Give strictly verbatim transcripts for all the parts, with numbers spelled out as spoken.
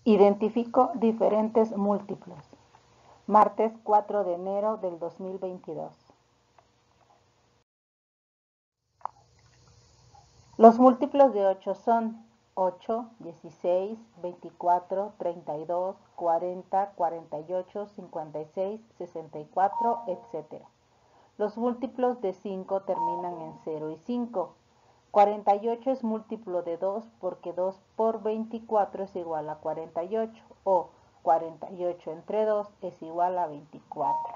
Identifico diferentes múltiplos. Martes cuatro de enero del dos mil veintidós. Los múltiplos de ocho son ocho, dieciséis, veinticuatro, treinta y dos, cuarenta, cuarenta y ocho, cincuenta y seis, sesenta y cuatro, etcétera. Los múltiplos de cinco terminan en cero y cinco. cuarenta y ocho es múltiplo de dos porque dos por veinticuatro es igual a cuarenta y ocho, o cuarenta y ocho entre dos es igual a veinticuatro.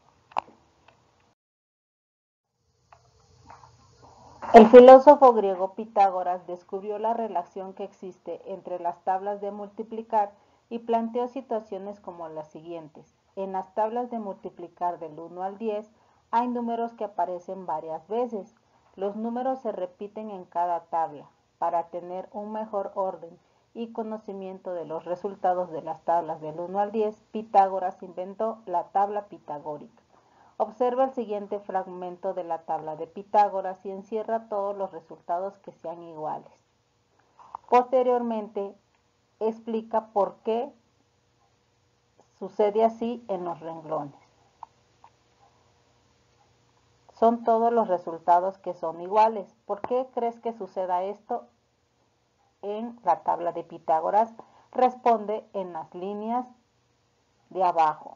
El filósofo griego Pitágoras descubrió la relación que existe entre las tablas de multiplicar y planteó situaciones como las siguientes. En las tablas de multiplicar del uno al diez hay números que aparecen varias veces. Los números se repiten en cada tabla. Para tener un mejor orden y conocimiento de los resultados de las tablas del uno al diez, Pitágoras inventó la tabla pitagórica. Observa el siguiente fragmento de la tabla de Pitágoras y encierra todos los resultados que sean iguales. Posteriormente, explica por qué sucede así en los renglones. Son todos los resultados que son iguales. ¿Por qué crees que suceda esto en la tabla de Pitágoras? Responde en las líneas de abajo.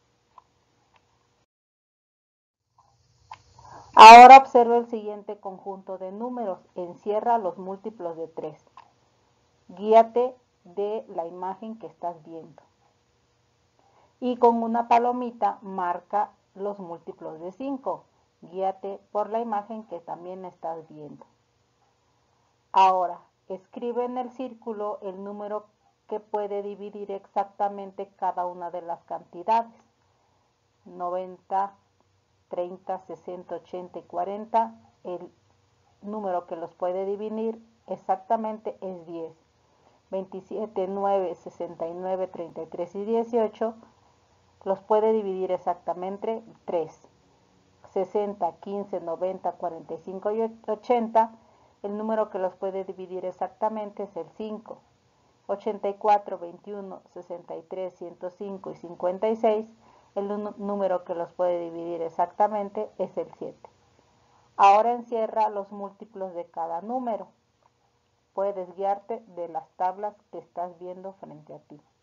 Ahora observa el siguiente conjunto de números. Encierra los múltiplos de tres. Guíate de la imagen que estás viendo. Y con una palomita marca los múltiplos de cinco. Guíate por la imagen que también estás viendo. Ahora, escribe en el círculo el número que puede dividir exactamente cada una de las cantidades. noventa, treinta, sesenta, ochenta y cuarenta. El número que los puede dividir exactamente es diez. veintisiete, nueve, sesenta y nueve, treinta y tres y dieciocho los puede dividir exactamente tres. sesenta, quince, noventa, cuarenta y cinco y ochenta, el número que los puede dividir exactamente es el cinco. ochenta y cuatro, veintiuno, sesenta y tres, ciento cinco y cincuenta y seis, el número que los puede dividir exactamente es el siete. Ahora encierra los múltiplos de cada número. Puedes guiarte de las tablas que estás viendo frente a ti.